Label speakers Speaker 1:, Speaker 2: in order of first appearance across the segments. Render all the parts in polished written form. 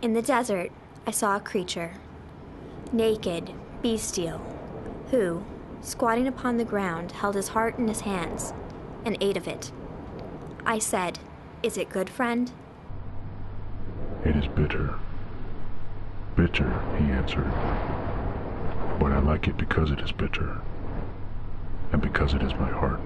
Speaker 1: In the desert, I saw a creature, naked, bestial, who, squatting upon the ground, held his heart in his hands and ate of it. I said, "Is it good, friend?"
Speaker 2: "It is bitter." "Bitter," he answered. "But I like it because it is bitter, and because it is my heart."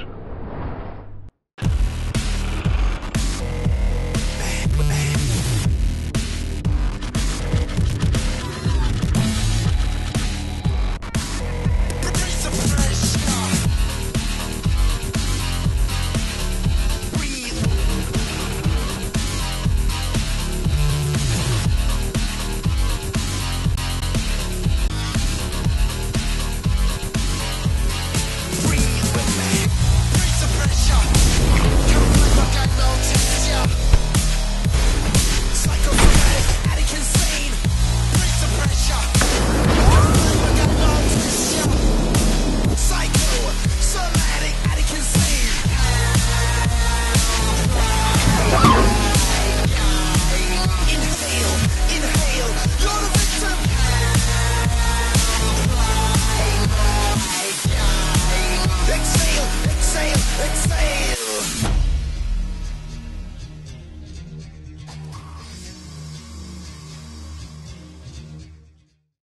Speaker 3: Exhale, exhale, exhale.